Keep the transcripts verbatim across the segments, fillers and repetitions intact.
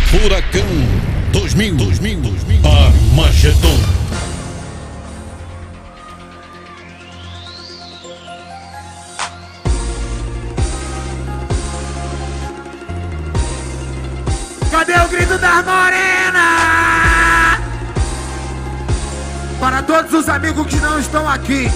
Furacão dois mil, dois mil, dois mil. Armagedon. Cadê o grito das morenas? Para todos os amigos que não estão aqui.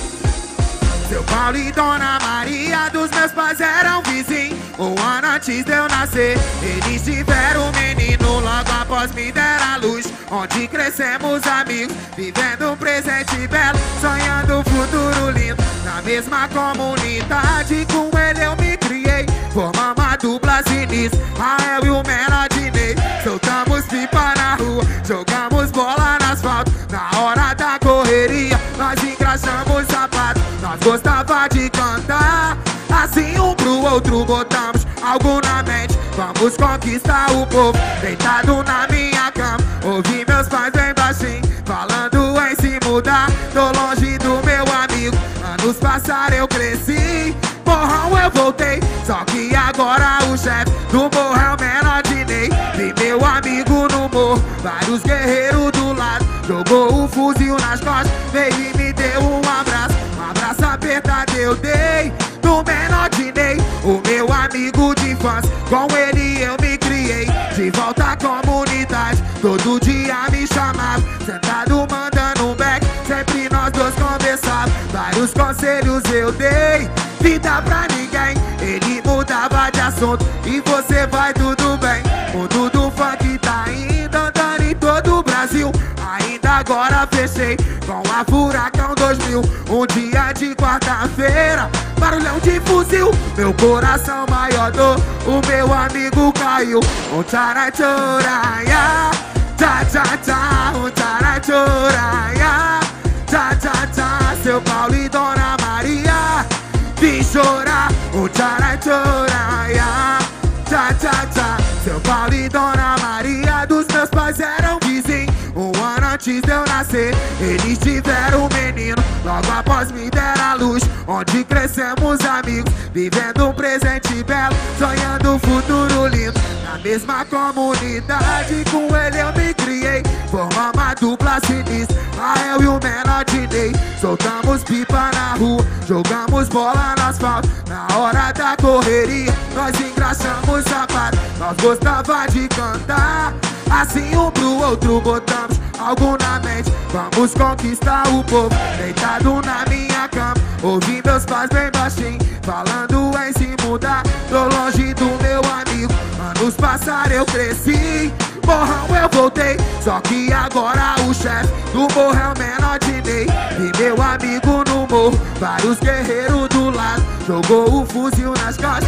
Seu Paulo e Dona Maria dos meus pais eram vizinhos. Um ano antes de eu nascer, eles tiveram um menino. Logo após me deram a luz, onde crescemos amigos, vivendo um presente belo, sonhando um futuro lindo. Na mesma comunidade, com ele eu me criei. Formamos a dupla sinistra, Rael e o Melodinei. Soltamos pipa na rua, jogamos bola no asfalto. Na hora da correria, nós engraxamos sapato. Nós gostava de cantar, assim um pro outro botamos algo na mente. Vamos conquistar o povo, deitado na minha cama. Ouvi meus pais bem baixinho, falando em se mudar. Tô longe do meu amigo, anos passaram eu cresci. Morrão eu voltei, só que agora o chefe do morro é o Melodinei. Vi meu amigo no morro, vários guerreiros do lado. Jogou o fuzil nas costas, veio e me deu um abraço. Um abraço apertado eu dei no Melodinei, o meu amigo de infância. Com ele eu me criei, de volta à comunidade. Todo dia me chamava, sentado mandando um back. Sempre nós dois conversávamos, vários conselhos eu dei. Vida pra ninguém, ele mudava de assunto. E você vai tudo bem, o mundo do funk tá indo, andando em todo o Brasil. Ainda agora fechei com a Furacão dois mil. Um dia de quarta-feira, barulhão de fuzil. Meu coração maior dor, o meu amigo caiu. Um tcharatchoraia, tcha tcha tcha. Um tcharatchoraia, tcha tcha tcha. Seu Paulo e Dona Maria vim chorar. Um tcharatchoraia, tcha tcha tcha. Seu Paulo e Dona Maria dos meus pais eram vizinhos. Um ano antes de eu nascer, eles tiveram um menino. Logo após me deram a luz, onde crescemos amigos, vivendo um presente belo, sonhando um futuro lindo. Na mesma comunidade, com ele eu me criei. Formamos a dupla sinistra, Rael e o Melodinei. Soltamos pipa na rua, jogamos bola no asfalto. Na hora da correria, nós engraxamos sapato. Nós gostava de cantar, assim um pro outro botamos algo na mente. Vamos conquistar o povo, deitado na minha cama. Ouvi meus pais bem baixinho, falando em se mudar. Tô longe do meu amigo, anos passaram eu cresci. Morrão eu voltei, só que agora o chefe do morro é o Melodinei. E meu amigo no morro, vários guerreiros do lado. Jogou o fuzil nas costas,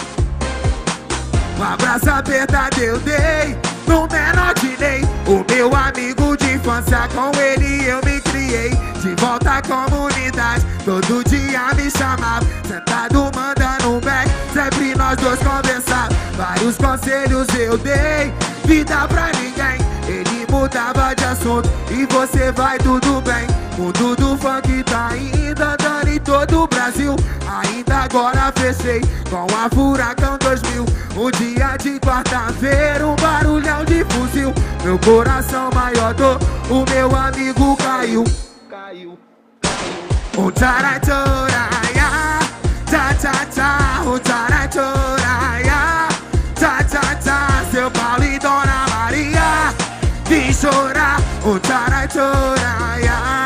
um abraço apertado eu dei no Melodinei, o meu amigo de infância. Com ele eu me criei, de volta à comunidade. Todo dia me chamava, sentado mandando um back. Sempre nós dois conversávamos, vários conselhos eu dei. Vida pra ninguém, ele mudava de assunto. E você vai tudo bem, o mundo do funk tá indo, andando em todo o Brasil. Ainda agora fechei com a Furacão dois mil. Um dia de quarta-feira, um barulhão de fuzil. Meu coração maior dor, o meu amigo caiu. Caiu, caiu. Um tcharatchoraia, tcha tcha tcha. Um tcharatchoraia, tcha tcha tcha. Seu Paulo e Dona Maria vim chorar. Um tcharatchoraia.